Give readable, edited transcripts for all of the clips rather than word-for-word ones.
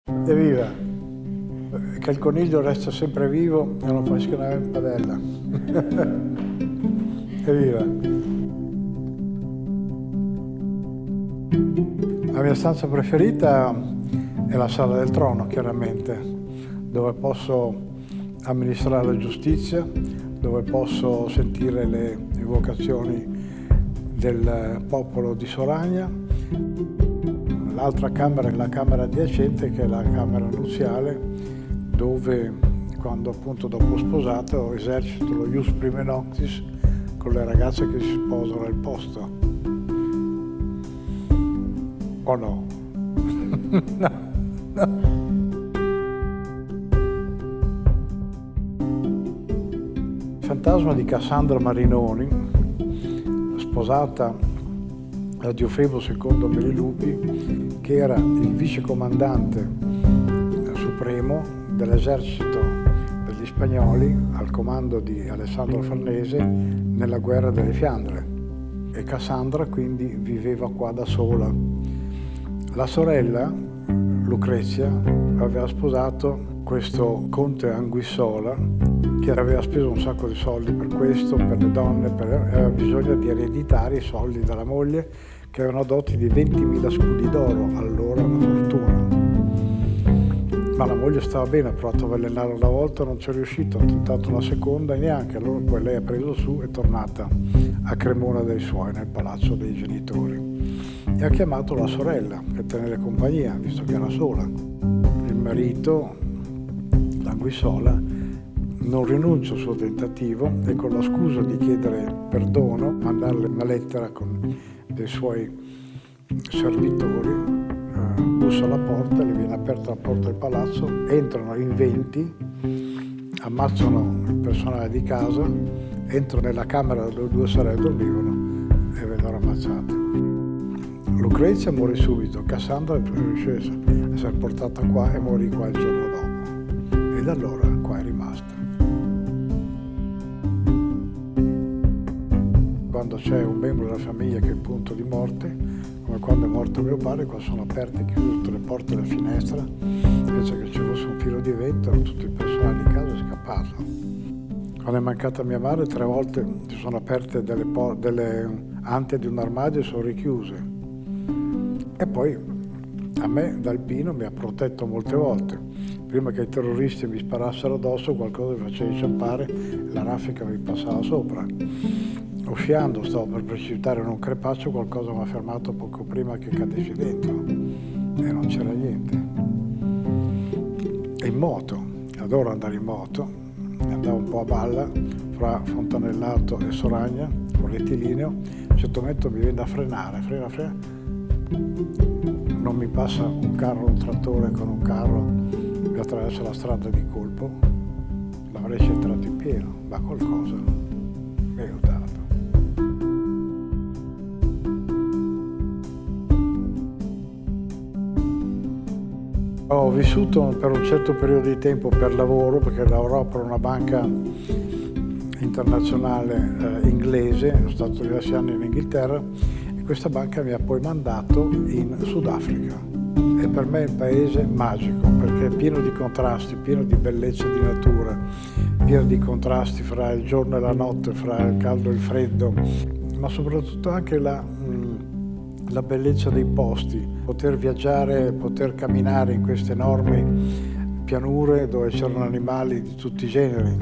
Evviva! Che il coniglio resta sempre vivo e non fa schianare in padella. Evviva! La mia stanza preferita è la Sala del Trono, chiaramente, dove posso amministrare la giustizia, dove posso sentire le evocazioni del popolo di Soragna. L'altra camera è la camera adiacente, che è la camera nuziale, dove, quando appunto dopo sposato, esercito lo ius prime noctis con le ragazze che si sposano nel posto. O no? No, no. Il fantasma di Cassandra Marinoni, sposata da Diofebo II Melilupi, che era il vicecomandante supremo dell'esercito degli spagnoli al comando di Alessandro Farnese nella guerra delle Fiandre. E Cassandra quindi viveva qua da sola. La sorella, Lucrezia, aveva sposato questo conte Anguissola, che aveva speso un sacco di soldi per questo, per le donne, aveva bisogno di ereditare i soldi dalla moglie, che avevano doti di 20.000 scudi d'oro, allora una fortuna. Ma la moglie stava bene, ha provato a avvelenare una volta, non ci è riuscito, ha tentato una seconda e neanche, allora poi lei ha preso su e è tornata a Cremona dei suoi, nel palazzo dei genitori. E ha chiamato la sorella per tenere compagnia, visto che era sola. Il marito, l'Anguissola, non rinuncia al suo tentativo e con la scusa di chiedere perdono, mandarle una lettera con dei suoi servitori, bussa alla porta, le viene aperta la porta del palazzo, entrano in 20, ammazzano il personale di casa, entrano nella camera dove le due sorelle dormivano e vennero ammazzate. Lucrezia morì subito, Cassandra riuscì a essere portata qua e morì qua il giorno dopo. E da allora qua è rimasta. Quando c'è un membro della famiglia che è in punto di morte, come quando è morto mio padre, qua sono aperte e chiuse tutte le porte e le finestre, invece che ci fosse un filo di vento, tutto il personale di casa è scappato. Quando è mancata mia madre, 3 volte si sono aperte delle ante di un armadio e sono richiuse. E poi a me, da alpino, mi ha protetto molte volte. Prima che i terroristi mi sparassero addosso, qualcosa mi faceva inciampare, la raffica mi passava sopra. Sciando, stavo per precipitare in un crepaccio, qualcosa mi ha fermato poco prima che cadessi dentro e non c'era niente. E in moto, adoro andare in moto, andavo un po' a balla fra Fontanellato e Soragna, con rettilineo, a un certo momento mi viene da frenare, frena. Non mi passa un carro, un trattore con un carro, mi attraversa la strada di colpo, l'avrei centrato in pieno, ma qualcosa mi ha aiutato. Ho vissuto per un certo periodo di tempo per lavoro, perché lavoravo per una banca internazionale inglese, sono stato diversi anni in Inghilterra, e questa banca mi ha poi mandato in Sudafrica. E per me è un paese magico, perché è pieno di contrasti, pieno di bellezza di natura, pieno di contrasti fra il giorno e la notte, fra il caldo e il freddo, ma soprattutto anche la bellezza dei posti, poter viaggiare, poter camminare in queste enormi pianure dove c'erano animali di tutti i generi.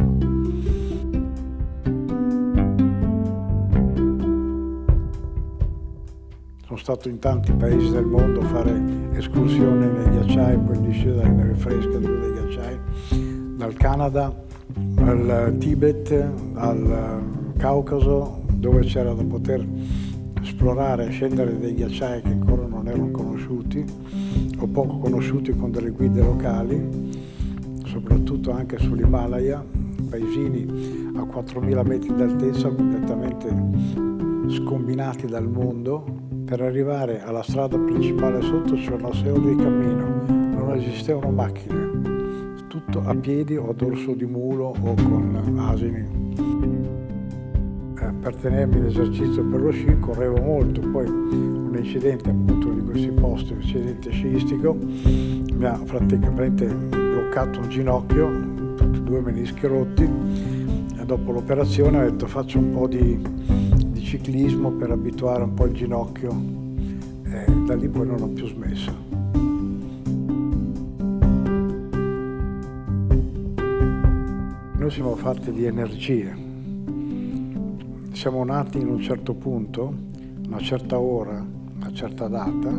Sono stato in tanti paesi del mondo a fare escursioni nei ghiacciai, poi in discesa dalle neve fresche dei ghiacciai, dal Canada al Tibet, al Caucaso, dove c'era da poter esplorare, scendere dei ghiacciai che ancora non erano conosciuti o poco conosciuti con delle guide locali, soprattutto anche sull'Himalaya, paesini a 4.000 metri d'altezza completamente scombinati dal mondo. Per arrivare alla strada principale sotto c'erano 6 ore di cammino, non esistevano macchine, tutto a piedi o a dorso di mulo o con asini. per tenermi in esercizio per lo sci correvo molto, poi un incidente appunto di questi posti, un incidente sciistico, mi ha praticamente bloccato un ginocchio, tutti e due menischi rotti, e dopo l'operazione ho detto faccio un po' di ciclismo per abituare un po' il ginocchio, e da lì poi non ho più smesso. Noi siamo fatti di energie, siamo nati in un certo punto, una certa ora, una certa data,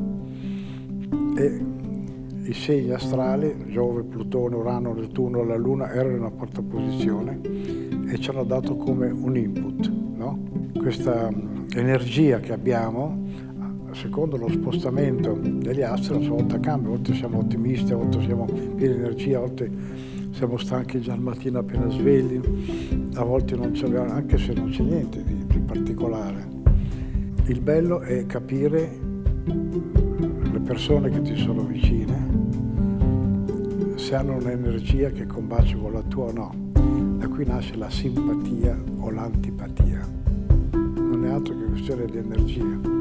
e i segni astrali, Giove, Plutone, Urano, Nettuno, la Luna, erano in una quarta posizione e ci hanno dato come un input, no? Questa energia che abbiamo, secondo lo spostamento degli astri, a volta cambia, a volte siamo ottimisti, a volte siamo pieni di energia, a volte siamo stanchi già al mattino appena svegli, a volte non ce l'abbiamo, anche se non c'è niente di particolare. Il bello è capire le persone che ti sono vicine, se hanno un'energia che combacia con la tua o no. Da qui nasce la simpatia o l'antipatia. Non è altro che questione di energia.